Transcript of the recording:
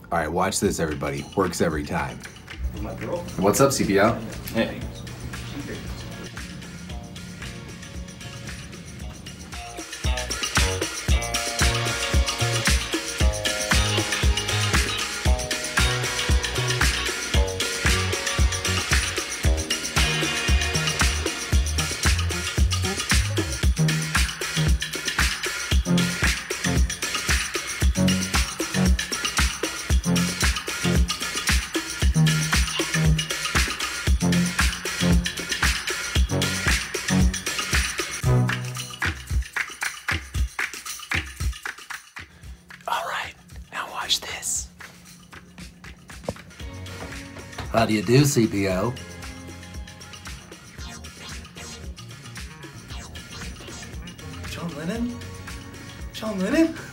All right, watch this, everybody. Works every time. What's up, CPO? Hey. All right, now watch this. How do you do, CPO? John Lennon? John Lennon?